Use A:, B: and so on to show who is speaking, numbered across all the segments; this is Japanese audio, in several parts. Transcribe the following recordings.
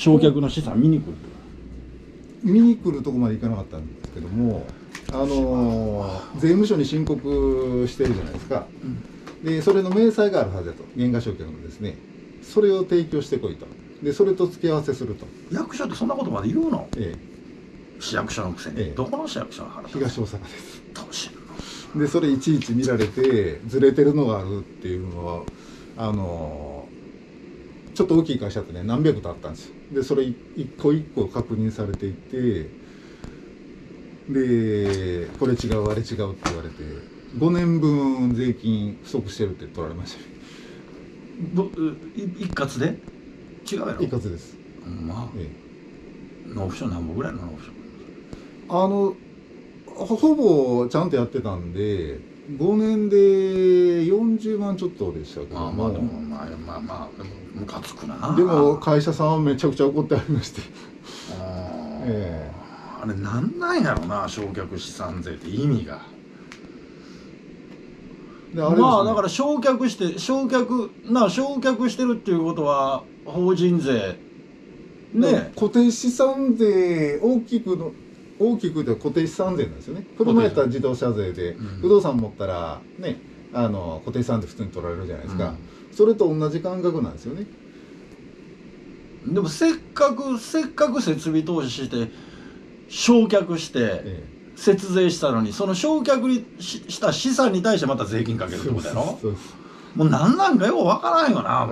A: 焼却の資産見に来る。
B: 見に来るとこまで行かなかったんですけども、税務署に申告してるじゃないですか、でそれの明細があるはずだと、原価償却のですね、それを提供してこいと、でそれと付け合わせすると。
A: 役所ってそんなことまで言うの？
B: え
A: 市役所のくせに、どこの市役所の話？
B: 東大阪です。
A: 楽しい
B: な。でそれいちいち見られてずれてるのがあるっていうのはちょっと大きい会社ってね、何百とあったんですよ。でそれ一個一個確認されていて、でこれ違うあれ違うって言われて5年分税金不足してるって取られましたね。
A: 一括で？違うやろ？
B: 一括です。
A: まあ、納付書何本ぐらいの納付書？
B: ほぼちゃんとやってたんで5年で40万ちょっとでしたけども、
A: まあでもまあでもムカつくな。
B: でも会社さんはめちゃくちゃ怒ってありまして、
A: あれなんなんやろな、焼却資産税って意味が。まあだから焼却してるっていうことは法人税ね、
B: 固定資産税大きくで固定資産税なんですよね。車やったら自動車税で、不動産持ったらね、固定資産税普通に取られるじゃないですか、それと同じ感覚なんですよね。
A: でもせっかく設備投資して焼却して節税したのに、その焼却した資産に対してまた税金かけるってことやろ。もう何なんかようわからんよな、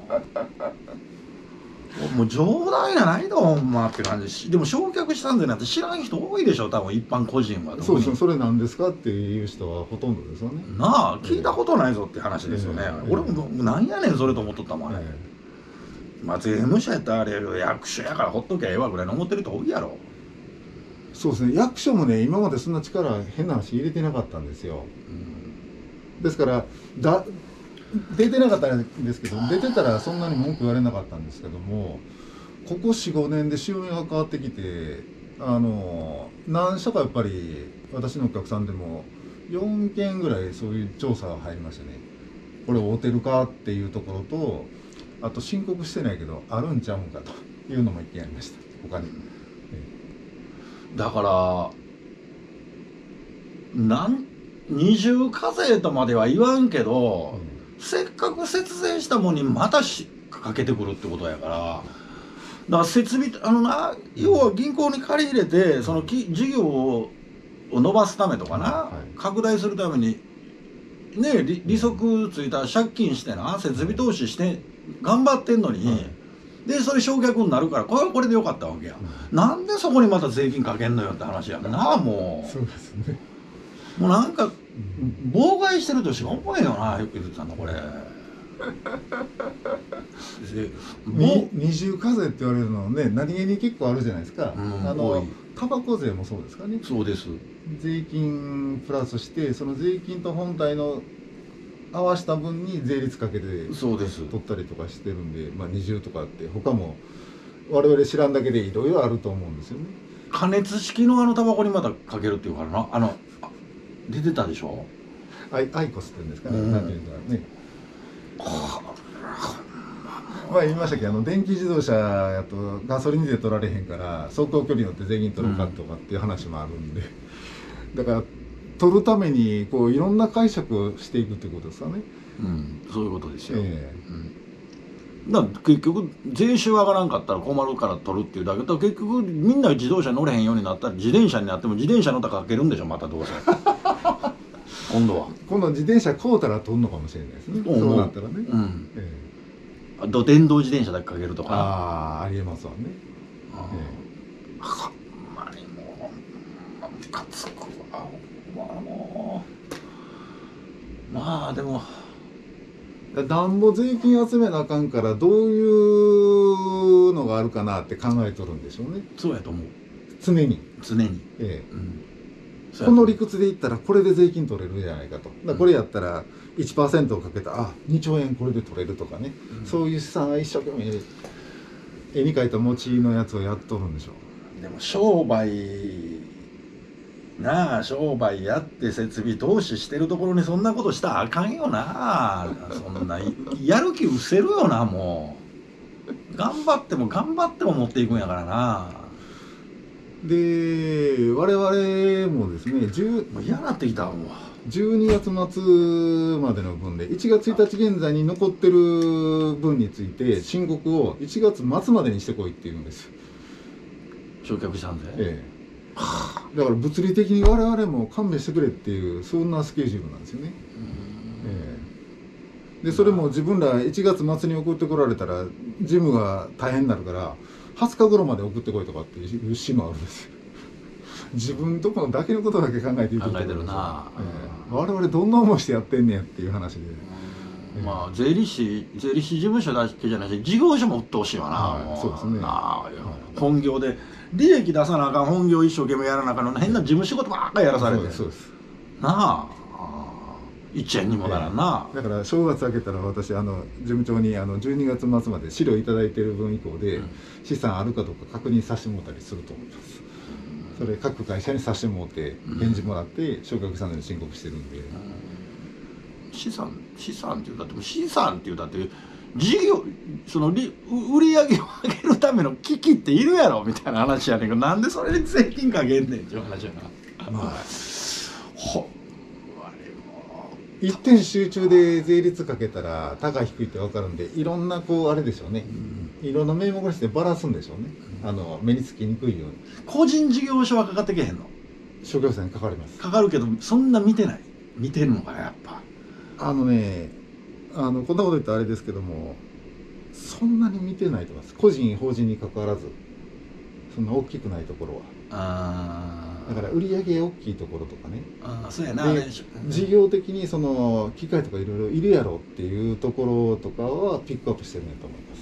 A: もう冗談やないのほんまって感じ。でも焼却資産税なんて知らん人多いでしょ、多分一般個人は。
B: そうですね、それなんですかっていう人はほとんどですよね。
A: なあ、聞いたことないぞって話ですよね。俺もなんやねんそれと思っとったもん、あれ。まあ税務署やったらあれ役所やからほっときゃええわぐらいの思ってる人多いやろ。
B: そうですね、役所もね今までそんな力変な話入れてなかったんですよ。ですから出てなかったんですけど、出てたらそんなに文句言われなかったんですけども、ここ 4,5 年で収入が変わってきて何社かやっぱり私のお客さんでも4件ぐらいそういう調査が入りましたね。これ合うてるかっていうところと、あと申告してないけどあるんちゃうんかというのも1件ありました、他に。
A: だから二重課税とまでは言わんけど、せっかく節税したもんにまたかけてくるってことやから、だから設備要は銀行に借り入れてその事業を伸ばすためとかな、拡大するためにね、利息ついた借金してな、設備投資して頑張ってんのに、でそれ焼却になるからこれでよかったわけや、なんでそこにまた税金かけんのよって話やんな。もう
B: そうですね、
A: もうなんか妨害してるとしか思えんよな、ゆずさんのこれ。
B: 二重課税って言われるのね、何気に結構あるじゃないですか。タバコ税もそうですかね。
A: そうです。
B: 税金プラスしてその税金と本体の合わせた分に税率かけて取ったりとかしてるんで、まあ二重とかって他も我々知らんだけでいろいろあると思うんですよね。
A: 加熱式のタバコにまたかけるっていうからな、出てたでしょ、
B: アイコスって言うんですかね、なんていうんですかね。まあ言いましたけど、電気自動車やとガソリン税取られへんから走行距離によって税金取るかとかっていう話もあるんで、だから取るためにこういろんな解釈をしていくっていうことですかね。
A: そういうことですよ。だから結局税収上がらんかったら困るから取るっていうだけと、結局みんな自動車乗れへんようになったら自転車になっても自転車の高かけるんでしょ、またどうせ今度
B: 自転車買うたら取るのかもしれないですね、そうなったらね。
A: 電動自転車だけかけるとか、
B: ありえますわね。
A: あんまりもうムカつくわ。まあでも
B: なんぼ税金集めなあかんからどういうのがあるかなって考えとるんでしょうね。
A: そうやと思う。
B: 常に。この理屈で言ったらこれで税金取れるじゃないかと。これやったら 1% をかけた2兆円これで取れるとかね、そういう資産は一生懸命絵に描いた餅のやつをやっとるんでしょう。
A: でも商売やって設備投資してるところにそんなことしたらあかんよな。そんなやる気失せるよな。もう頑張っても持っていくんやからな。
B: で我々もですね
A: もう嫌になってきたもん。
B: 12月末までの分で1月1日現在に残ってる分について申告を1月末までにしてこいって言うんですよ。
A: 焼却したんで、
B: ええ、だから物理的に我々も勘弁してくれっていうそんなスケジュールなんですよね。でそれも自分ら1月末に送ってこられたら事務が大変になるから20日頃まで送ってこいとかっていう詩もあるんですよ。自分とこのだけのことだけ考えていく
A: 考えてるな、
B: 我々どんな思いしてやってんねんっていう話で、
A: まあ税理士事務所だけじゃないし事業所も売ってほしいわな、
B: はい、そうですね、
A: 本業で利益出さなあかん本業一生懸命やらなあかんの変な事務仕事ばっかりやらされて、
B: そうです
A: なあ1円にもならんな、
B: だから正月明けたら私事務長に12月末まで資料いただいてる分以降で、資産あるかどうか確認させてもらったりすると思います。それ各会社にさせてもらって返事もらって焼却残念に申告してるんで、
A: 資産って言うたって事業売り上げを上げるための機器っているやろみたいな話やねんけど、なんでそれに税金かけんねんっていう話やな。まあ
B: 一点集中で税率かけたら高い低いって分かるんでいろんなあれでしょうね、いろんな名目にしてばらすんでしょうね、目につきにくいように。
A: 個人事業所はかかってけへんの？
B: 焼却税にかかります。
A: かかるけどそんな見てるのかなやっぱ。
B: こんなこと言ったらあれですけどもそんなに見てないと思います。個人法人にかかわらずそんな大きくないところは。だから売り上げ大きいところとかね、
A: そうやな、
B: 事業的に機械とかいろいろいるやろっていうところとかはピックアップしてるんだと思います、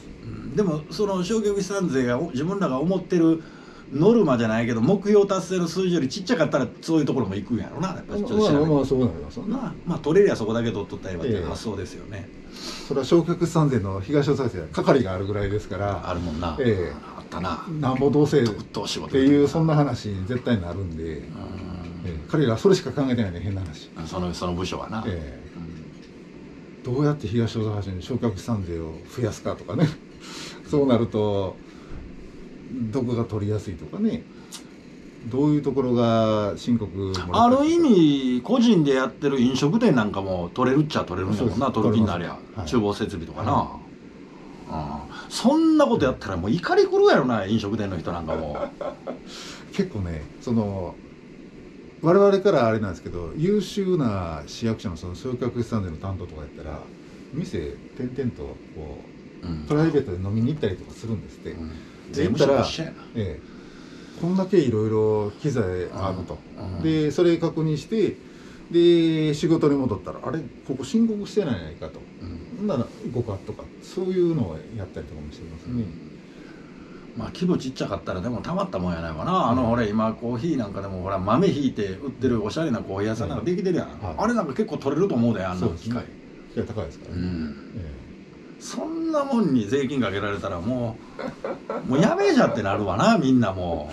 A: でもその焼却資産税が自分らが思ってるノルマじゃないけど目標達成の数字よりちっちゃかったらそういうところも行くんやろな、やっぱりちょっと調べて、
B: まあそうなりますよね。
A: まあ取れりゃそこだけ取っとったらええわっていう発想ですよね。
B: それは焼却資産税の東大阪市は係があるぐらいですから。
A: あるもんな、あったな、
B: なんぼどうせっていうそんな話に絶対になるんで、彼らはそれしか考えてないね、変な話。
A: その部署はな、
B: どうやって東大阪市に焼却資産税を増やすかとかねそうなるとどこが取りやすいとかね、どういうところが申告もらったりとか。
A: ある意味個人でやってる飲食店なんかも取れるっちゃ取れるんだもんな、取る気になりゃ、厨房設備とかな、そんなことやったらもう怒り狂うやろな、飲食店の人なんかも
B: 結構ね我々からあれなんですけど優秀な市役所の焼却資産税の担当とかやったら店点々とプライベートで飲みに行ったりとかするんですって。
A: 税務署と一緒やな。
B: こんだけいろいろ機材あると、でそれ確認してで仕事に戻ったらあれここ申告してないかと、なら行こうかとかそういうのをやったりとかもしてますね。
A: まあ規模ちっちゃかったらでもたまったもんやないわな。俺今コーヒーなんかでもほら豆ひいて売ってるおしゃれなコーヒー屋さんなんかできてるやん、あれなんか結構取れると思うで、あんな機械。
B: 機械高いですからね。
A: そんなもんに税金かけられたらもうやめじゃってなるわな、みんなも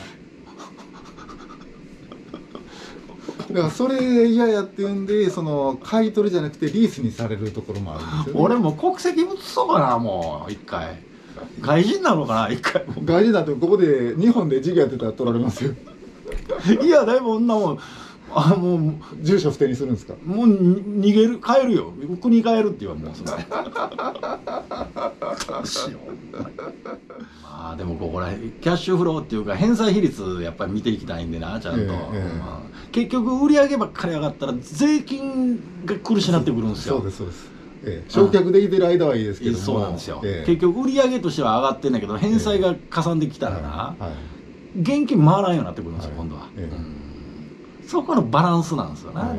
B: だからそれ嫌やって言うんで買い取りじゃなくてリースにされるところもあるんですよね。
A: 俺も国籍移そうかな、もう一回外人なのかな、一回
B: 外人だってここで日本で事業やってたら取られますよ
A: いやだいぶ女ももう
B: 住所不定にするんですか。
A: もう逃げる、帰るよ、国に帰るって言わんもうそれどうしようまあでもここらキャッシュフローっていうか返済比率やっぱり見ていきたいんでな、ちゃんと、結局売り上げばっかり上がったら税金が苦しなってくるんですよ。
B: そうですそうです、焼却できてる間はいいですけども、
A: そうなんですよ、結局売り上げとしては上がってんだけど返済がかさんできたらな、現金回らんようになってくるんですよ、今度は。そこのバランスなんですよね、だ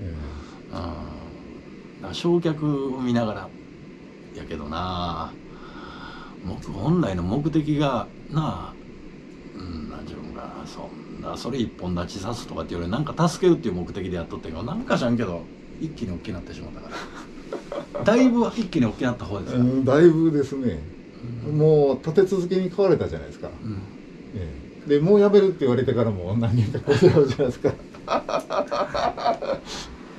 A: から焼却を見ながらやけどな、本来の目的がな、何ていうのかな、それ一本立ちさすとかっていうよりなんか助けるっていう目的でやっとってんけど、なんか知らんけど一気に大きくなってしまったからだいぶ一気に大きくなった方ですか、
B: だいぶですね、もう立て続けに買われたじゃないですか、でもうやめるって言われてからも何人かこうじゃないですか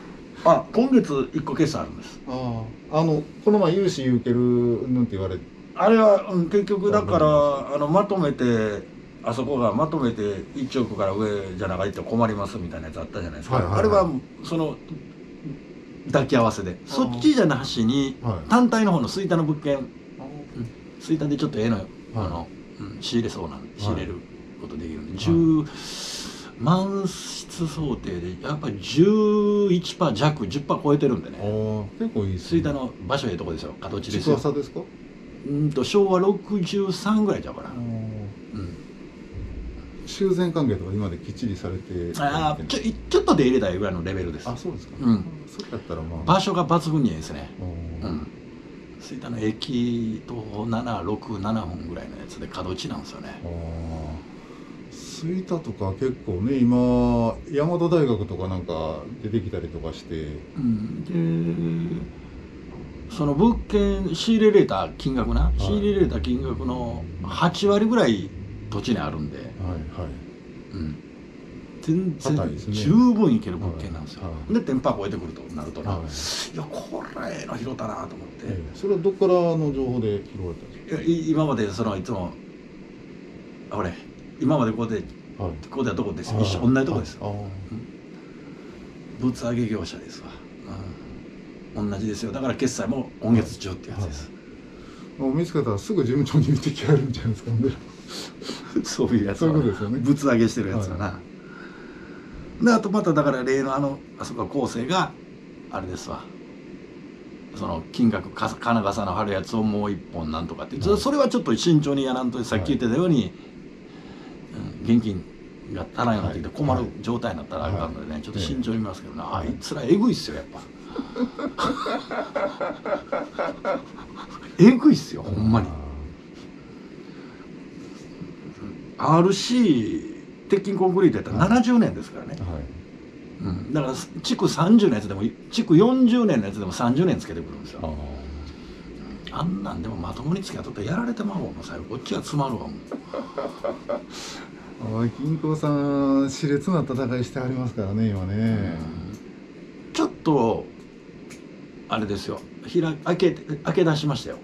A: 今月1個決算あるんです。
B: この前融資受けるなんて言われ
A: あれは、結局だからまとめてあそこがまとめて1億から上じゃなかったら困りますみたいなやつあったじゃないですか、
B: はいはいはい、
A: あれはその抱き合わせでそっちじゃなしに、
B: はい、
A: 単体の方の吹田の物件、吹田でちょっとええのよ、
B: はい、
A: 仕入れそうなんで仕入れることできるんで、
B: はい、
A: 満室想定でやっぱり 11% 弱 10% 超えてるんでね。
B: 結構いいですね。
A: 吹田の場所ええとこですよ、角地です
B: 築
A: よ。
B: 浅ですか？
A: 昭和63ぐらいちゃうかな。
B: 修繕関係とか今できっちりされて、
A: ちょっと出入れたいぐらいのレベルです。
B: あ、そうですか。そうやったらまあ
A: 場所が抜群にいいですね。吹田の駅と7分ぐらいのやつで角地なんですよね。
B: 吹田とか結構ね、今大和大学とかなんか出てきたりとかして、
A: でその物件仕入れれた金額な、仕入れれた金額の8割ぐらい土地にあるんで、全然十分いける物件なんですよ。で天パ超えてくるとなるとな、いやこれええの拾ったなと思って。
B: それはどっからの情報で拾われたんですか？
A: 今までいつも俺今までここではどこですよ、一緒同じとこですよ。物上げ業者ですわ。同じですよ。だから決済も今月中ってやつです。
B: 見つけたらすぐ事務長に見てきはるんじゃないですかね。
A: そういうやつは、
B: そういうことですよね。
A: 物上げしてるやつはな。であとまただから例のあそこ構成があれですわ。その金額金笠の張るやつをもう一本なんとかって、それはちょっと慎重にやらんと、さっき言ってたように、現金が足らんようになってきて困る状態になったらあかんのでね、ちょっと慎重に見ますけどね、あいつらえぐいっすよやっぱ。えぐいっすよほんまに。RC 鉄筋コンクリートやったら70年ですからね。だから築30のやつでも築40年のやつでも30年つけてくるんですよ。あんなんでもまともにつけとったらやられてまうわ、もう最後こっちが詰まるわも
B: う。銀行さん熾烈な戦いしてありますからね今ね。
A: ちょっとあれですよ、開け出しましたよ。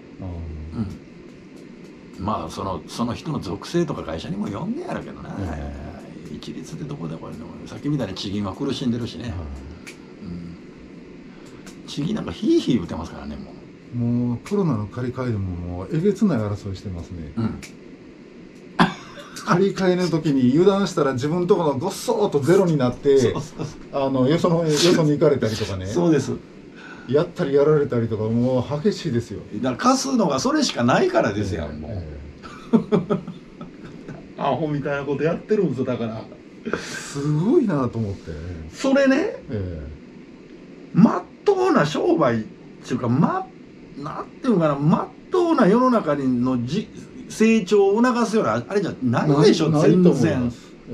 A: まあその人の属性とか会社にも読んでやるけどな、一律でどこでこれでもさっきみたいに地銀は苦しんでるしね、地銀なんかヒーヒー打てますからね。
B: もうコロナの借り換えでももうえげつない争いしてますね。借り換えの時に油断したら自分のところのごっそーっとゼロになってよそに行かれたりとかね。
A: そうです。
B: やったりやられたりとかもう激しいですよ。
A: だから貸すのがそれしかないからですよ、もう。アホみたいなことやってるんですよ。だから
B: すごいなと思って、
A: それね、まっとうな商売っていうか、なんていうかな、まっとうな世の中の成長を促すようなあれじゃないでしょ。全然。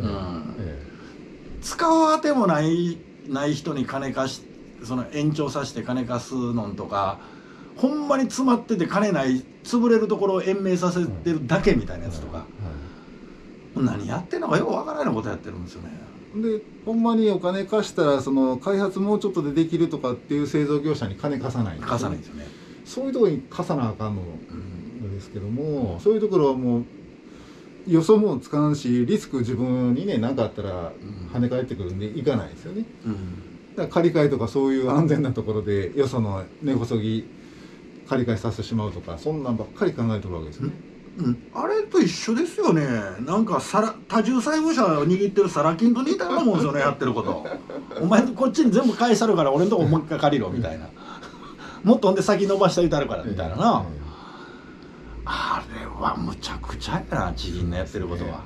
A: 使うあてもない人に金貸し、その延長させて金貸すのんとか、ほんまに詰まってて金ない潰れるところを延命させてるだけみたいなやつとか、何やってんのかよくわからないことやってるんですよね。
B: でほんまにお金貸したらその開発もうちょっとでできるとかっていう製造業者に金貸さないんですよね。
A: 貸さないんですよね。
B: そういうところに貸さなあかんのですけども、そういうところはもう予想もつかんし、リスク自分にね何かあったら跳ね返ってくるんで行かないですよね。だから借り換えとかそういう安全なところでよその根こそぎ借り換えさせてしまうとか、そんなんばっかり考えてるわけですよね。
A: あれと一緒ですよね。なんか多重債務者を握ってるサラ金と似たようなもんですよね、やってること。お前こっちに全部返さるから俺のとこもう一回借りろみたいな。もっとほんで先延ばしていたるからみたいなな。あれはむちゃくちゃやな、地銀のやってることは。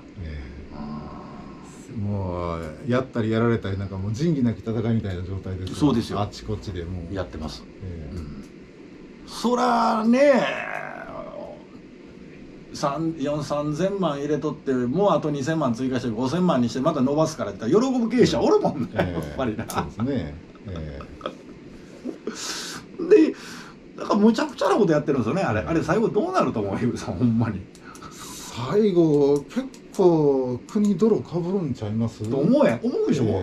B: もうやったりやられたりなんかもう仁義なき戦いみたいな状態ですよ。
A: そうですよ。
B: あっちこっちでもう
A: やってます。そらね、3000万入れとってもうあと2000万追加して5000万にしてまた伸ばすからって言ったら喜ぶ経営者おるもんね、やっぱりな。
B: そうですね。
A: でだからむちゃくちゃなことやってるんですよね。あれ最後どうなると思う、ひぶさん、ほんまに。
B: 最後結構国泥かぶるんちゃいます
A: と思うでしょ。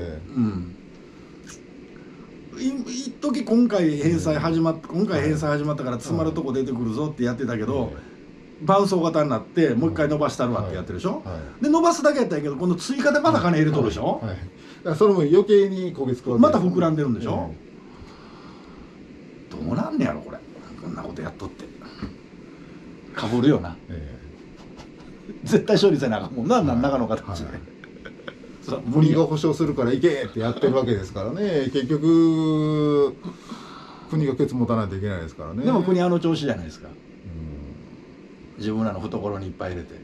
A: 一時今回返済始まったから詰まるとこ出てくるぞってやってたけど、 伴奏型になってもう一回伸ばしたるわってやってるでしょ、
B: はい、
A: で伸ばすだけやったんやけど今度追加でまた金入れとるでしょ、
B: はいはい、だからその分余計に焦げつくわけ
A: また膨らんでるんでしょ、どうなんねやろこれ、こんなことやっとってかぶるよな、絶対処理せなあかんもんな、何らかの形で、
B: 国が保証するから行けってやってるわけですからね結局国がケツ持たないといけないですからね。
A: でも国調子じゃないですか、自分らの懐にいっぱい入れて、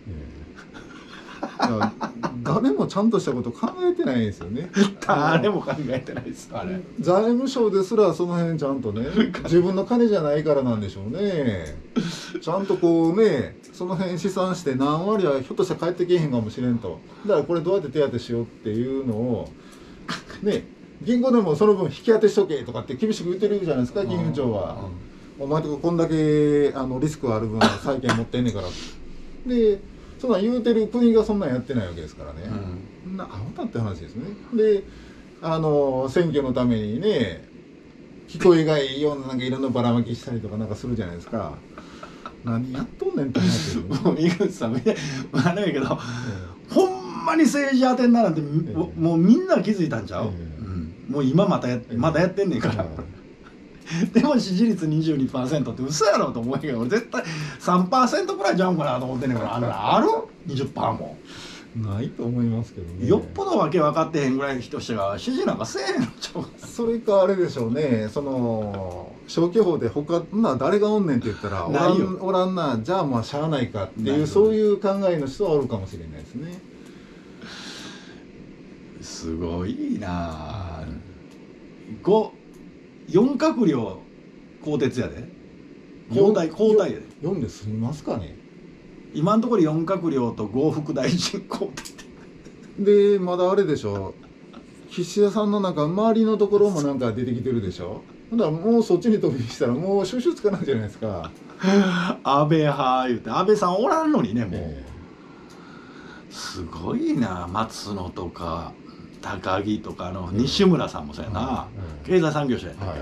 B: 誰もちゃんとしたこと考えてないんですよね
A: 誰も考えてないですあれ。
B: 財務省ですらその辺ちゃんとね自分の金じゃないからなんでしょうねちゃんとこうねその辺試算して何割はひょっとしたら返ってけえへんかもしれんと、だからこれどうやって手当てしようっていうのをね銀行でもその分引き当てしとけとかって厳しく言ってるじゃないですか金融庁は。お前とかこんだけリスクある分債権持ってんねんからでそんなん言うてる国がそんなんやってないわけですからね、アホだって話ですね。で選挙のためにね聞こえがいいようななんかいろんなばらまきしたりとかなんかするじゃないですか。何やっとんねんって話ですよね。
A: もう井口さんあれやけど、ほんまに政治当てにならんて、もうみんな気づいたんちゃう、もう今まだやってんねんから、でも支持率 22% って嘘やろと思うけど俺絶対 3% くらいちゃうんかなと思ってんねんから、ある 20% も
B: ないと思いますけどね。
A: よっぽどわけ分かってへんぐらいの人しか支持なんかせえへんのちゃうか。
B: それかあれでしょうね、その消去法で他な誰がおんねんって言ったらおらんな、じゃあまあしゃあないかっていうそういう考えの人はおるかもしれないですね。
A: すごいなあ、4閣僚更迭やで、交代やで。
B: 4で済みますかね。
A: 今のところ4閣僚と5副大臣交代
B: でまだあれでしょ、岸田さんのなんか周りのところもなんか出てきてるでしょ。ほんだらもうそっちに飛びしたらもう収拾つかないじゃないですか
A: 安倍派言うて安倍さんおらんのにねもう、すごいな。松野とか高木とか西村さんもそうやな、経済産業省やったっけ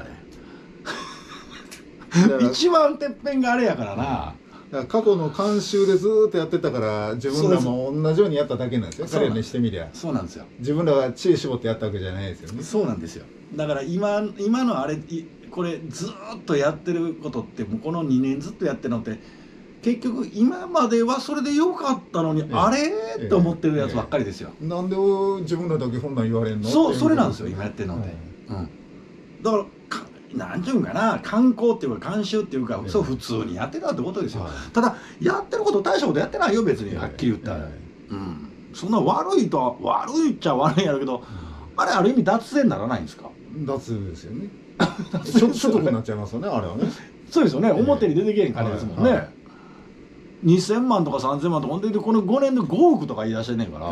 A: あれ、一番てっぺんがあれやからな、
B: だから過去の慣習でずーっとやってたから自分らも同じようにやっただけなんですよ。彼らにしてみりゃ
A: そうなんですよ。
B: 自分らが知恵絞ってやったわけじゃないですよね。
A: そうなんですよ。だから今のあれこれずーっとやってることってもうこの2年ずっとやってるのって結局今まではそれでよかったのに、あれって思ってるやつばっかりですよ。
B: なんで自分らだけこんなん言われんの。
A: それなんですよ今やってるのって、だからなんていうんかな、観光っていうか慣習っていうか、そう普通にやってたってことですよ、ただやってること大したことやってないよ別に、はっきり言ったら、そんな悪いっちゃ悪いやろうけど、あれある意味脱税にならないんですか。
B: 脱ですよね所得になっちゃいますよねあれはね。
A: そうですよね、表に出てけへん金ですもんね、2000万とか3000万とか、ほんでこの5年で5億とか言い出してんねんから、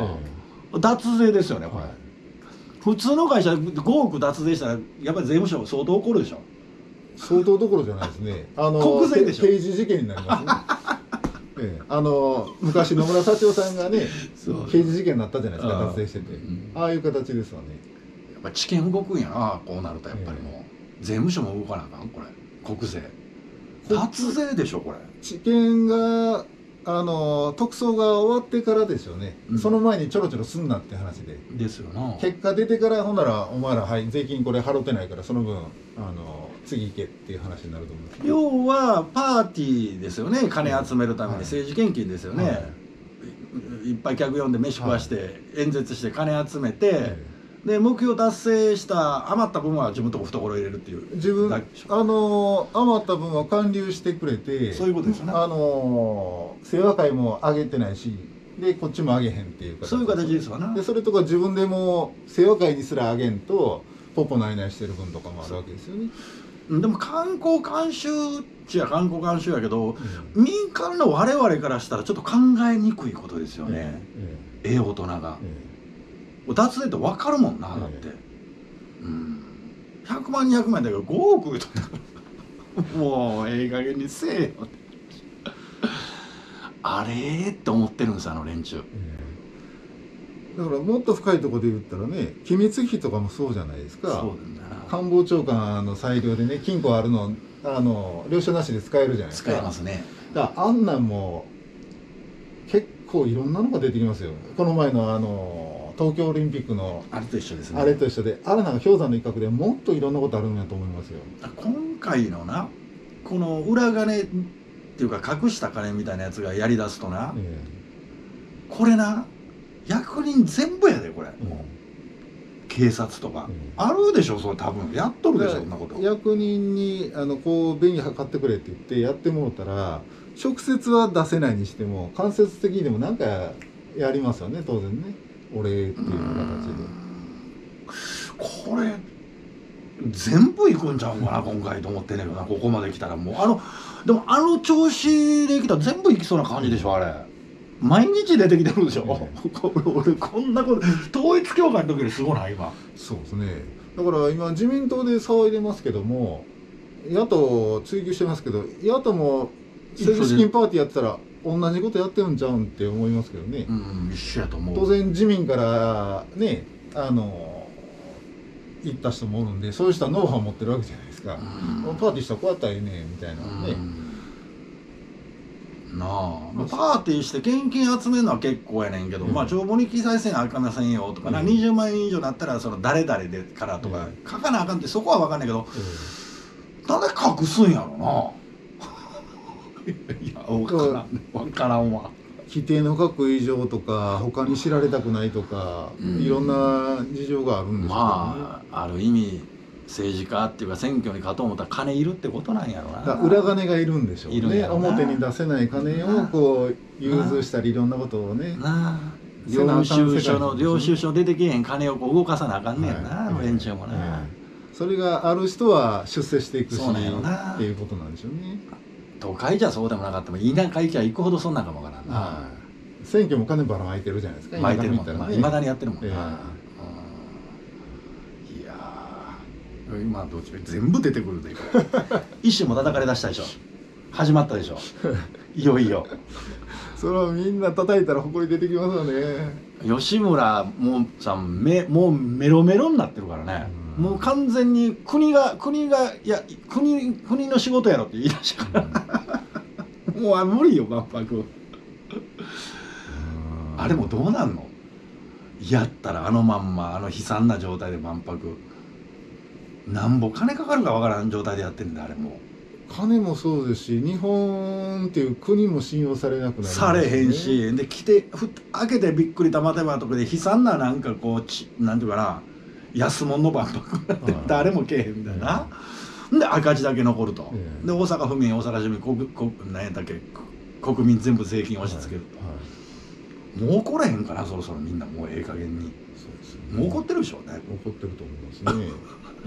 A: 脱税ですよねこれ、普通の会社で5億脱税したらやっぱり税務署相当怒るでしょ。
B: 相当どころじゃないですね。
A: 国税でしょ。
B: 刑事事件になりますね昔野村幸男さんがね刑事事件になったじゃないですか、脱税してて、ああいう形ですわね。
A: やっぱ知見動くんやな、こうなるとやっぱりもう、税務署も動かなあかんこれ、国税脱税でしょこれ。
B: 知見が特捜が終わってからですよね、その前にちょろちょろすんなって話で
A: ですよな。
B: 結果出てからほんならお前らはい税金これ払ってないからその分次行けっていう話になると思うんです。
A: 要はパーティーですよね、金集めるために、政治献金ですよね、いっぱい客呼んで飯食わして演説して金集めて、で目標達成した余った分は自分のとこ懐入れるっていう、
B: 自分余った分は還流してくれて、
A: そういうことですよね。
B: 清和会も上げてないしでこっちも上げへんっていう形、
A: そういう形ですわな。
B: でそれとか自分でも清和会にすら上げんとポポナイナイしてる分とかもあるわけですよね。
A: でも観光監修地や観光監修やけど、民間の我々からしたらちょっと考えにくいことですよね、大人が、脱税って分かるもんな、だって、100万200万だけど5億言うともうええ加減にせえよってあれって思ってるんですよ連中、
B: だからもっと深いところで言ったらね、機密費とかもそうじゃないですか。
A: そうだな。
B: 官房長官の裁量でね金庫あるの領収なしで使えるじゃないですか。
A: 使えますね。
B: だからあんなんも構いろんなのが出てきますよ。この前の東京オリンピックの
A: あれと一緒ですね。
B: あれと一緒で、あれなんか氷山の一角でもっといろんなことあるんやと思いますよ。
A: 今回のなこの裏金っていうか隠した金みたいなやつがやりだすとな、これな役人全部やでこれ、もう警察とか、あるでしょそれ多分やっとるでしょそんなこと。
B: 役人にこう便宜図ってくれって言ってやってもらったら直接は出せないにしても間接的にでもなんかやりますよね当然ね、お礼っていう形で。
A: これ全部いくんちゃうかな今回と思ってんねんけどな、ここまで来たらもうでも調子できたら全部いきそうな感じでしょあれ。毎日出てきてるでしょ、俺こんなこと統一教会の時よりすごない今。
B: そうですね。だから今自民党で騒いでますけども野党追及してますけど、野党も政治資金パーティーやってたら同じことやってるんちゃうんって思いますけどね。
A: 一緒やと思う。
B: 当然自民からね行った人もおるんで、そういう人はノウハウ持ってるわけじゃないですか。パーティーしたらこうやったらいいねみたいなね。
A: なあ、パーティーして献金集めるのは結構やねんけど、まあ帳簿に記載せんあかんませんよとかな、20万円以上になったらその誰々でからとか書かなあかんって、そこは分かんないけど、なんで隠すんやろな。いや分からんわ。
B: 規定の額以上とか他に知られたくないとか、いろんな事情があるんでしょうけどね。
A: まあある意味政治家っていうか選挙に勝とう思ったら金いるってことなんやろな。
B: 裏金がいるんでしょうね。表に出せない金をこう融通したりいろんなことをね。
A: 領収書出てけへん金をこう動かさなあかんねんな、連中もな。
B: それがある人は出世していくしっていうことなんでしょうね。
A: 都会じゃそうでもなかったも田舎行きゃ行くほどそんなんかもわからんな。
B: 選挙も金ばらまいてるじゃないですか。
A: 巻いてるもんね。いまだにやってるもんな。いや今どっち全部出てくるで一瞬も叩かれ出したでしょ。始まったでしょ。いよいよ。
B: それはみんな叩いたら誇り出てきますよね。
A: 吉村さんもうメロメロになってるからね。もう完全に国がいや国の仕事やろって言い出したから。もう無理よ万博。あれもどうなんの？やったらまんま悲惨な状態で万博。なんぼ金かかるかわからん状態でやってるんだあれも。
B: 金もそうですし、日本っていう国も信用されなくなりますね。
A: されへんし、で開けてびっくりたまたまとかで悲惨ななんかこうなんていうかな、安物の万博って誰もけえへんみたいな。で赤字だけ残ると。で大阪府民大阪市民何やったっけ国民全部税金押し付けると。もう怒れへんかなそろそろみんなもうええ加減に。もう怒ってるでしょうね。
B: 怒ってると思いますね。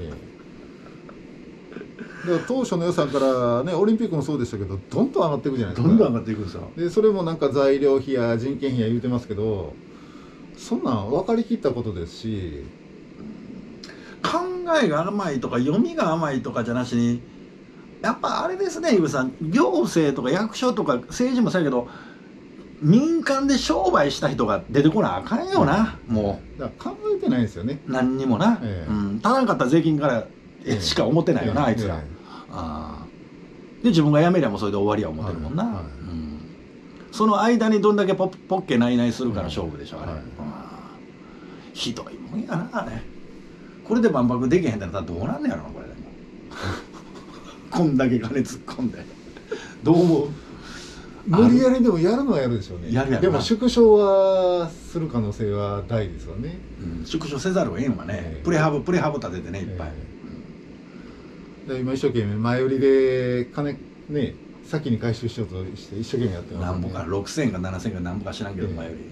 B: だから当初の予算からね、オリンピックもそうでしたけどどんどん上がっていくじゃないですか。
A: どんどん上がっていくんですよ。
B: でそれもなんか材料費や人件費や言うてますけど、そんなん分かりきったことですし、
A: 考えが甘いとか読みが甘いとかじゃなしに、やっぱあれですね、井口さん、行政とか役所とか政治もそうやけど民間で商売した人が出てこなあかんよな、も
B: うだから考えてないんですよね、
A: 何にもな。足らんかったら税金からしか思ってないよな、あいつら。で自分が辞めりゃもうそれで終わりや思ってるもんな。その間にどんだけポッケないないするかの勝負でしょあれ。ひどいもんやなあれ。これで万博できへんってなったらどうなんねやろなこれでも。こんだけ金突っ込んでどう思う？
B: 無理やりでもやるのはやるでしょうね。
A: やるやる。
B: でも縮小はする可能性は大ですよね。
A: 縮小せざるをえんわね。プレハブ立ててねいっぱい。
B: 今一生懸命前売りで金ね先に回収しようとして一生懸命やってますね。
A: なんぼか6000円か7000円かなんぼか知らんけど前売り。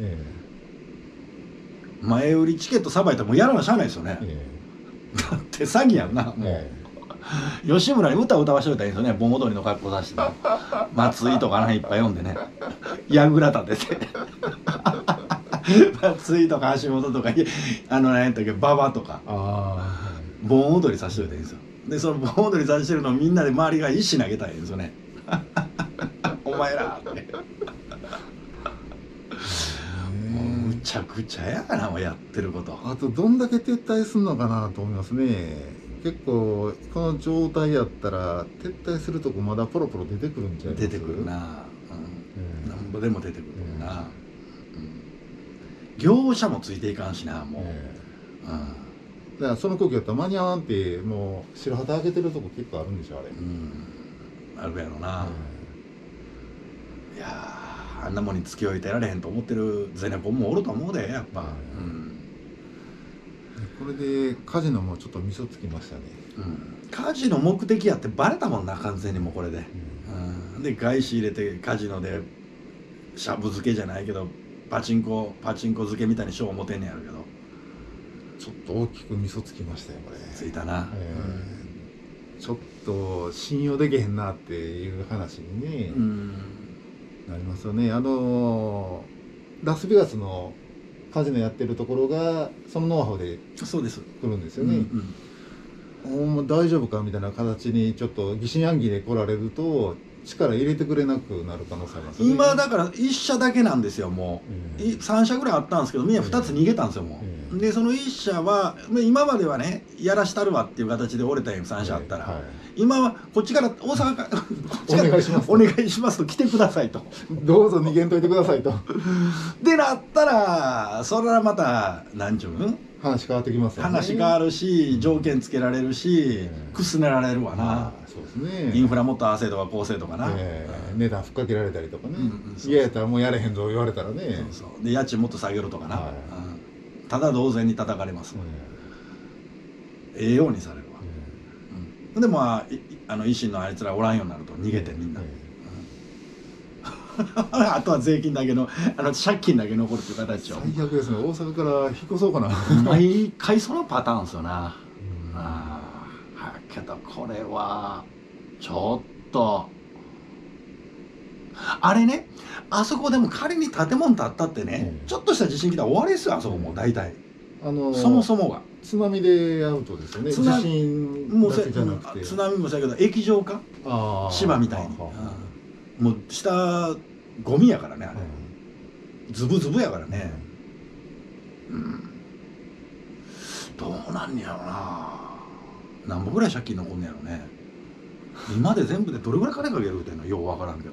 A: 前売りチケットさばいたらもうやらなしゃあないですよね。だって詐欺やんなもう。吉村に歌歌わしといたらいいんですよね。盆踊りの格好させて松井とかいっぱい読んでね、やぐら立てて松井とか橋本とか何やったっけ馬場とか盆踊りさせといたらいいんですよ。でその盆踊りさせてるのをみんなで周りが石投げたらいいんですよね。お前らってもうむちゃくちゃやなやってること。
B: あとどんだけ撤退するのかなと思いますね。結構この状態やったら撤退するとこまだポロポロ出てくるんちゃいます？
A: 出てくるな、なんぼでも出てくるな。 業者もついていかんしなもう、
B: だからその時やったら間に合わんってもう白旗開けてるとこ結構あるんでしょあれ、
A: あるやろな、いやあんなもんに付き合いてられへんと思ってるゼネコンもおると思うでやっぱ、
B: これでカジノもちょっと味噌つきましたね、
A: カジノ目的やってバレたもんな完全にもうこれで、で外資入れてカジノでシャブ漬けじゃないけどパチンコ漬けみたいに賞を持てんねやるけど
B: ちょっと大きく味噌つきましたよこれ。
A: ついたな、
B: ちょっと信用できへんなっていう話にね、なりますよね。ラスベガスのカジノやってるところがそのノウハウで
A: そうです
B: 来るんですよね。もう大丈夫かみたいな形にちょっと疑心暗鬼で来られると力入れてくれなくなる可能性ありますよね。
A: 今だから1社だけなんですよもう、3社ぐらいあったんですけどみんな2つ逃げたんですよもう、でその1社は今まではねやらしたるわっていう形で折れたよ3社あったら、今はこっちから大阪から
B: お願いします
A: お願いしますと来てくださいと
B: どうぞ逃げんといてくださいと
A: でなったらそれはまた何ちゅうん
B: 話変わってきますよね。
A: 話変わるし条件つけられるし、くすねられるわな、
B: そうですね。
A: インフラもっとああせとかこうせとかな、
B: 値段ふっかけられたりとかね、嫌やったらもうやれへんぞ言われたらね、
A: そうで家賃もっと下げるとかな、ただ同然に叩かれます、ええようにされるわ、でも維新のあいつらおらんようになると逃げてみんな、あとは税金だけの借金だけ残るっていう形を
B: 最悪ですね。大阪から引っ越そうかな
A: 毎回そのパターンですよな、けどこれはちょっとあれねあそこでも仮に建物建ったってね、ちょっとした地震来たら終わりですよあそこもう大体、そもそもが
B: 津波でアウトですよね。地震だけじゃなくて
A: 津波もそうやけど液状化芝みたいに、もう下ゴミやからねあれ、ズブズブやからね、どうなんやろな、何本ぐらい借金残んねやろね今で全部でどれぐらい金かけるってんのよう分からんけど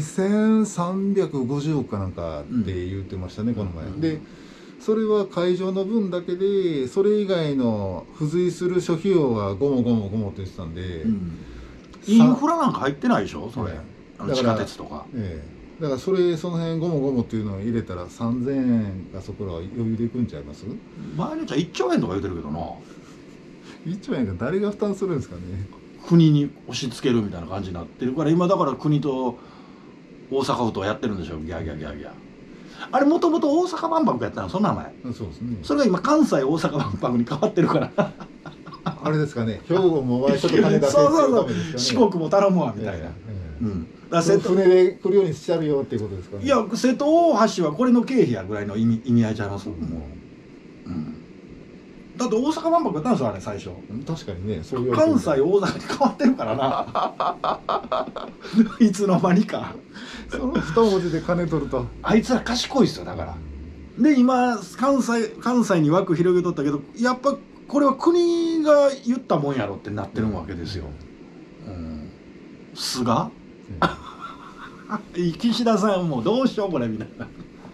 B: 2350億かなんかって言ってましたね、この前で。それは会場の分だけでそれ以外の付随する諸費用はゴモゴモゴモって言ってたんで、
A: インフラなんか入ってないでしょそれ、地下鉄とか、
B: だからその辺ゴモゴモっていうのを入れたら3000円がそこらは余裕でいくんちゃいます？
A: 場合によっちゃ1兆円とか言うてるけどな。
B: 1兆円が誰が負担するんですかね。
A: 国に押し付けるみたいな感じになってるから今だから国と大阪府とやってるんでしょギャーギャーギャーギャー。あれもともと大阪万博やったのその名前。
B: そうですね。
A: それが今関西大阪万博に変わってるから
B: あれですかね、兵庫もちょっと金出せっていうためですかね。
A: 四国も頼むわみたいな、
B: 船で来るようにしちゃうよっていうことですかね。
A: いや瀬戸大橋はこれの経費やぐらいの意味合いちゃいますもう、だって大阪万博やったんですよあれ最初。
B: 確かにね、そういう
A: 関西大阪に変わってるからないつの間にか
B: その2文字で金取ると
A: あいつら賢いっすよだから。で今関西に枠広げとったけどやっぱこれは国が言ったもんやろってなってるわけですよ。菅岸田さんもうどうしようこれみたいな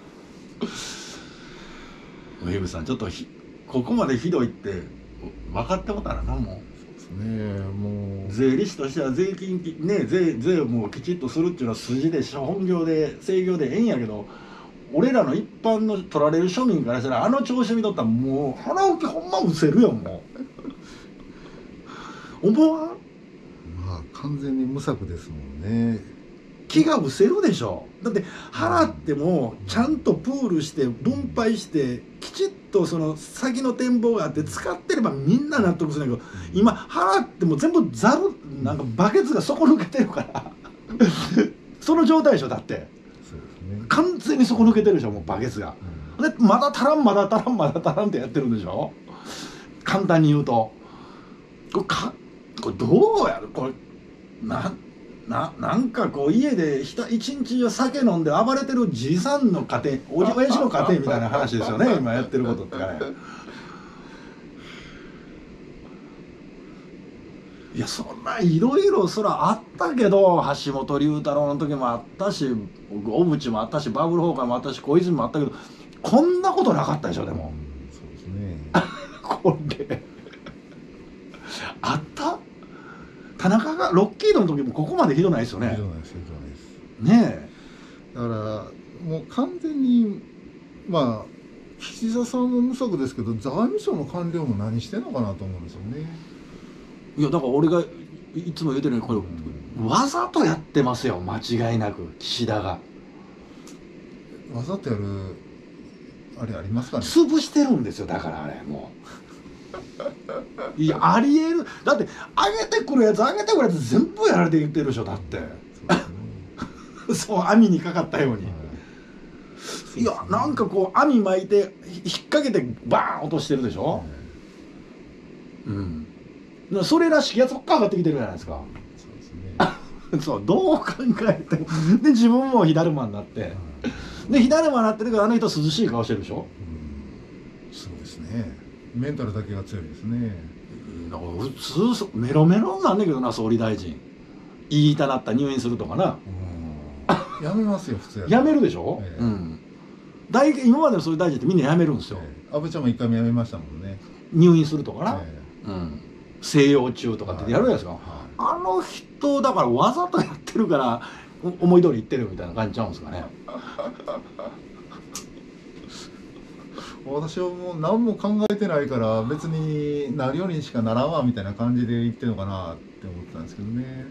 A: ウェブさんちょっとここまでひどいって分かってもたらなもう。
B: そうですね、もう
A: 税理士としては税金ね税をもうきちっとするっていうのは筋で本業で制御でええんやけど俺らの一般の取られる庶民からしたらあの調子見とったらもう腹置きほんまうせるよもう思わん？
B: まあ完全に無策ですもんね。
A: 気が失せるでしょ。だって払ってもちゃんとプールして分配してきちっとその先の展望があって使ってればみんな納得するんだけど今払っても全部ざるなんかバケツが底抜けてるからその状態でしょだって。
B: そうですね、
A: 完全に底抜けてるでしょもうバケツが、でまだ足らんまだ足らんまだ足らんってやってるんでしょ簡単に言うと。これどうやるこれなんかこう家で一日中酒飲んで暴れてるじいさんの家庭親父の家庭みたいな話ですよね今やってることってね。いいやそんないろいろそらあったけど、橋本龍太郎の時もあったし、小渕もあったし、バブル崩壊もあったし、小泉もあったけど、こんなことなかったでしょ。でも
B: そうですね。
A: これあった？田中がロッキードの時もここまでひどないですよね。
B: ひどないです、ひどないです。
A: ね
B: だからもう完全にまあ岸田さんも無職ですけど、財務省の官僚も何してんのかなと思うんですよね。
A: え。いやだから俺がいつも言うてるように、これわざとやってますよ、間違いなく岸田が。
B: わざとやるあれありますかね。
A: 潰してるんですよ、だからあれもういやありえる。だって上げてくるやつ全部やられて言ってるでしょ。だって
B: そうですね。
A: そう網にかかったように、いやなんかこう網巻いて引っ掛けてバーン落としてるでしょ。それらしきやつばっか上がってきてるじゃないですか。
B: そうですね。
A: そうどう考えてもで自分も火だるまになって、で火だるまになってるけど、あの人涼しい顔してるでしょ。
B: そうですね。メンタルだけが強いですね。
A: だから普通メロメロなんだけどな、総理大臣言いたなった入院するとかな、
B: やめますよ普通
A: やめるでしょ。今までの総理大臣ってみんなやめるんですよ。
B: 安倍ちゃんも一回もやめましたもんね。
A: 入院するとかな、静養中とかってやるじゃないですか。あの人だからわざとやってるから思い通り言ってるみたいな感じちゃうんですかね。
B: 私はもう何も考えてないから別になるようにしかならんわみたいな感じで言ってるのかなって思ってたんですけどね。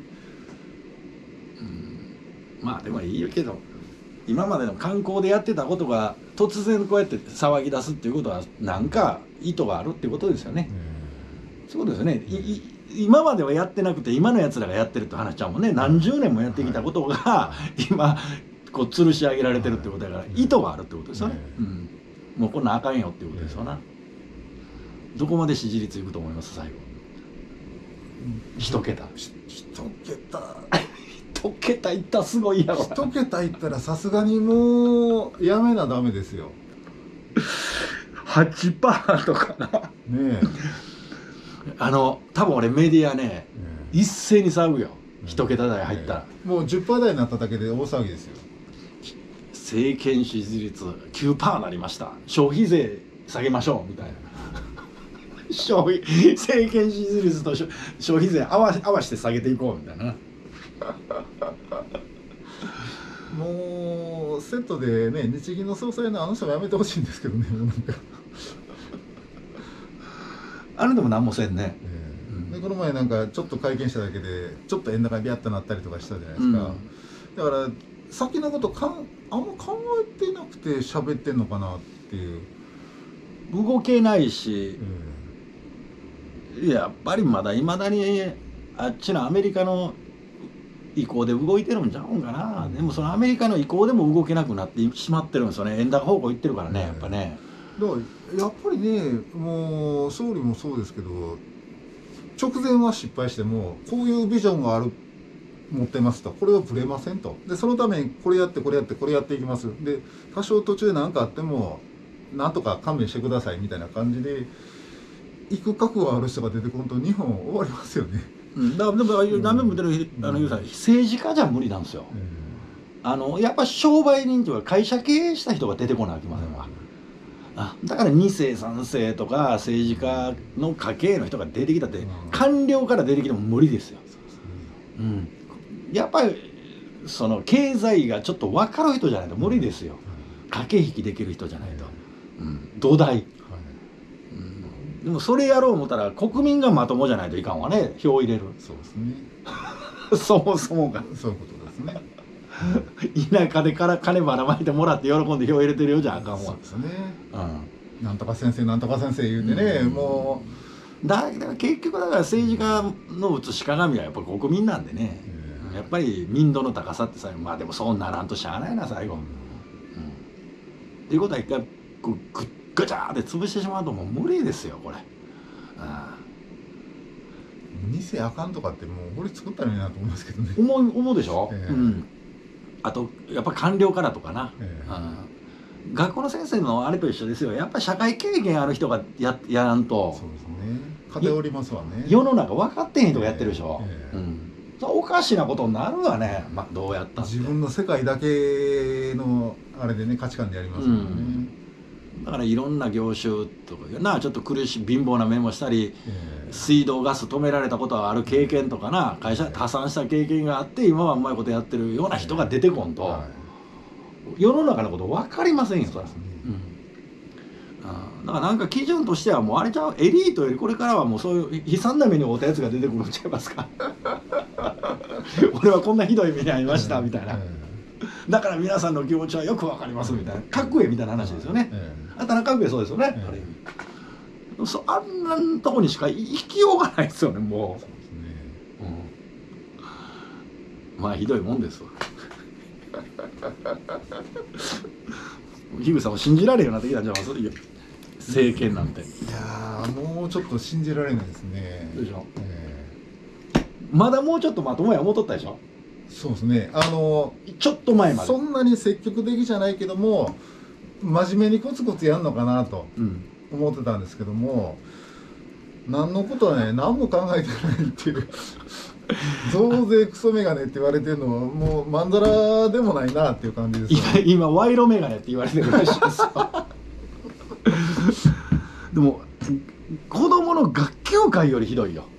A: まあでもいいけど、今までの観光でやってたことが突然こうやって騒ぎ出すっていうことは何か意図があるっていうことですよね。そうですよね。今まではやってなくて今のやつらがやってるって話ちゃうもんね。何十年もやってきたことが今こう吊るし上げられてるってことだから、意図があるってことですよね。もうこんなんあかんよっていうことですよな。どこまで支持率いくと思います？最後一桁。
B: 一桁
A: 一桁いったらすごいやろ。
B: 一桁いったらさすがにもうやめなダメですよ。
A: 8% とかな。
B: ね
A: 多分俺メディアね、一斉に騒ぐよ、一桁台入ったら。
B: もう 10% 台になっただけで大騒ぎですよ。
A: 政権支持率 9% になりました、消費税下げましょうみたいな政権支持率と消費税合わせて下げていこうみたいな。
B: もうセットでね、日銀の総裁のあの人もやめてほしいんですけどね。なんか
A: あれでも何もせんね。
B: でこの前なんかちょっと会見しただけでちょっと円高にビャッとなったりとかしたじゃないですか。だから先のことあんま考えてなくて喋ってんのかなっていう。
A: 動けないし、やっぱりまだいまだにあっちのアメリカの意向で動いてるんちゃうんかな。でもそのアメリカの意向でも動けなくなってしまってるんですよね。円高方向行ってるからね、やっぱね。
B: だからやっぱりね、もう総理もそうですけど、直前は失敗してもこういうビジョンがある持ってますと、これはぶれませんと。でそのためにこれやってこれやってこれやっていきます。で多少途中で何かあってもなんとか勘弁してくださいみたいな感じで行く覚悟ある人が出てくると日本終わりますよね。
A: だからでも何べも言ってる政治家じゃ無理なんですよ。やっぱ商売人というか会社経営した人が出てこないといけませんわ。だから2世3世とか政治家の家系の人が出てきたって、官僚から出てきても無理ですよ。やっぱりその経済がちょっと分かる人じゃないと無理ですよ。駆け引きできる人じゃないと。土台。でもそれやろう思ったら国民がまともじゃないといかんわね、票入れる。
B: そうですね。
A: そもそもが
B: そういうことですね。
A: 田舎で金ばらまいてもらって喜んで票入れてるよじゃあかんわ。
B: そうですね。なんとか先生なんとか先生言うてね、も
A: うだから結局だから政治家の打つしかがみはやっぱ国民なんでね、やっぱり民度の高さってさ、まあでもそうならんとしゃあないな最後。っていうことは一回ガチャーって潰してしまうともう無理ですよこれ。
B: 2世あかんとかってもう法律作ったらいいなと思いますけどね。
A: 思うでしょ。あとやっぱ官僚からとかな、学校の先生のあれと一緒ですよ。やっぱり社会経験ある人がやらんと。
B: そうですね。 偏りますわね。
A: 世の中分かってへん人がやってるでしょ、
B: ええ
A: うん、おかしなことになるわね、まあ、どうやったって
B: 自分の世界だけのあれでね価値観でやりますからね、
A: だからいろんな業種とかなちょっと苦しい貧乏な目もしたり、水道ガス止められたことがある経験とかな会社破産した経験があって今はうまいことやってるような人が出てこんと、世の中のこと分かりませんよそら、だからなんか基準としてはもうあれちゃうエリートよりこれからはもうそういう悲惨な目に遭ったやつが出てくるんちゃいますか俺はこんなひどい目に遭いましたみたいな、だから皆さんの気持ちはよくわかりますみたいな格上みたいな話ですよね、あたら格上そうですよね、ある意味あんなとこにしか生きようがないですよねもう、まあひどいもんですわ樋口さんも信じられるようになってきたんじゃないですか政権なんて。い
B: やもうちょっと信じられないですね。
A: でしょ、まだもうちょっとまともや思っとったでしょ。
B: そうですね、
A: ちょっと前まで
B: そんなに積極的じゃないけども真面目にコツコツやんのかなと思ってたんですけども、何のことはね何も考えてないっていう増税クソメガネって言われてるのはもうまんざらでもないなっていう感じですよね。
A: 今賄賂メガネって言われてるらしいですよでも子供の学級会よりひどいよ、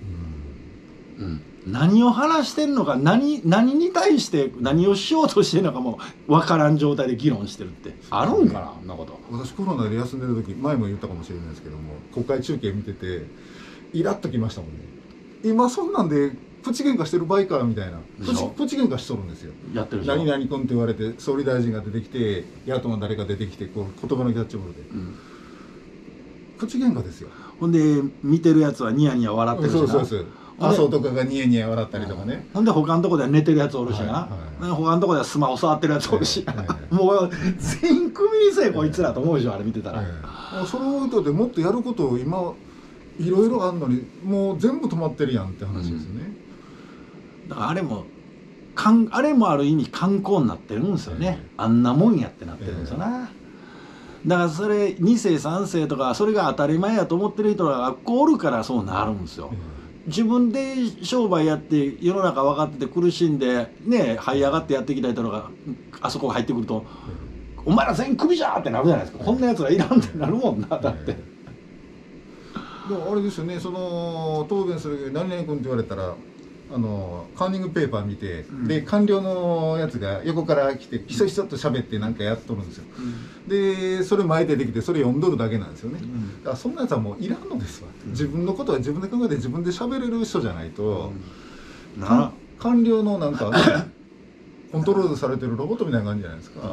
A: 何を話してんのか何に対して何をしようとしてるのかも分からん状態で議論してるってあるんかな、あんなこと。
B: 私コロナで休んでる時前も言ったかもしれないですけども国会中継見ててイラッときましたもんね。今そんなんでプチ喧嘩してる場合かみたいなプチ喧嘩しとるんですよ。
A: やってるでしょ。
B: 何々君って言われて総理大臣が出てきて野党の誰か出てきてこう言葉のキャッチボールで、プチ喧嘩ですよ。
A: ほんで見てるやつはニヤニヤ笑ってるしな。
B: そう麻生とかがニヤニヤ笑ったりとかね、
A: ほんで他のとこでは寝てるやつおるしな、他のとこではスマホ触ってるやつおるし、もう全員クビにせえこいつらと思うでしょ、あれ見てたら、
B: それを置いといてもっとやることを今いろいろあんのにもう全部止まってるやんって話ですよね、
A: だからあれもある意味観光になってるんですよね、あんなもんやってなってるんですよな、だからそれ2世3世とかそれが当たり前やと思ってる人が学校おるからそうなるんですよ、自分で商売やって世の中分かってて苦しんでね這い上がってやってきた人があそこ入ってくると、お前ら全員クビじゃーってなるじゃないですか、こんなやつらいらんってなるもんな、だって、
B: でもあれですよね、その答弁する何々君って言われたらカンニングペーパー見て、で官僚のやつが横から来てひそひそっと喋ってなんかやっとるんですよ、でそれ前出てきてそれ読んどるだけなんですよね、だからそんなやつはもういらんのですわ、自分のことは自分で考えて自分で喋れる人じゃないと、官僚のなんか、コントロールされてるロボットみたいな感じじゃないですか、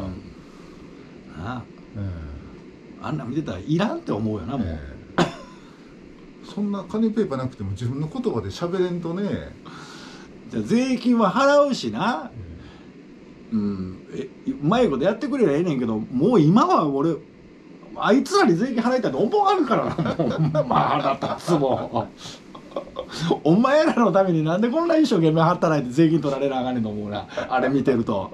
A: あんな見てたらいらんって思うよなもう、
B: そんなカンニングペーパーなくても自分の言葉で喋れんとね、
A: じゃあ税金は払うしな、うまいことやってくれりゃええねんけど、もう今は俺あいつらに税金払いたいと思わんからな、もうまあ腹立つもんお前らのためになんでこんな一生懸命働いて税金取られなあかんねんと思うな、あれ見てると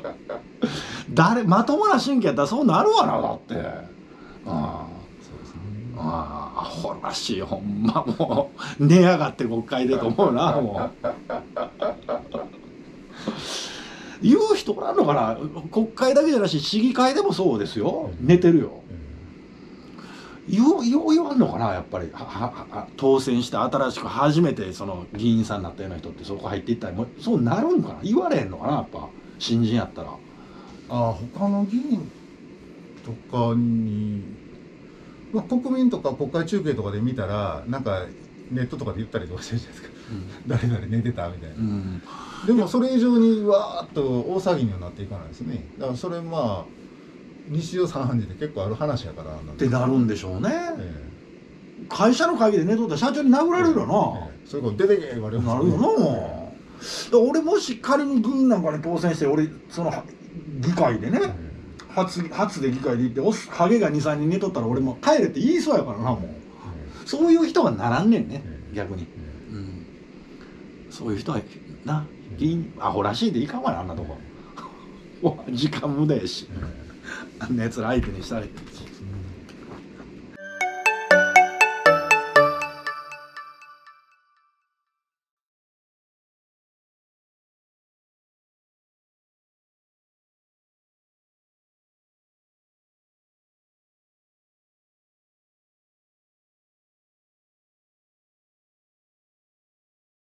A: まともな神経やったらそうなるわな、だってアホらしい、ほんまもう寝やがって国会でと思うな、もう言う人おらんのかな、国会だけじゃなし市議会でもそうですよ、寝てるよ、言わんのかな、やっぱり当選して新しく初めてその議員さんになったような人ってそこ入っていったらもうそうなるんかな、言われへんのかな、やっぱ新人やったら。
B: 他の議員とかに、国民とか国会中継とかで見たらなんかネットとかで言ったりとかしてるじゃないですか、誰々寝てたみたいな、でもそれ以上にわーっと大騒ぎにはなっていかないですね。だからそれ日常茶飯事で結構ある話やから
A: ってなるんでしょうね、会社の会議で寝とったら社長に殴られるよな、
B: それこそ出てけ言われる
A: なるよな、もう俺もし仮に議員なんかに当選して俺その議会でね、初で議会で行って影が 2,3 人寝とったら俺も帰れって言いそうやからな、もう、そういう人がならんねんね、逆に、そういう人はな、議員アホらしいでいかんわな、あんなとこ時間無駄やし、あんなやつら相手にしたり。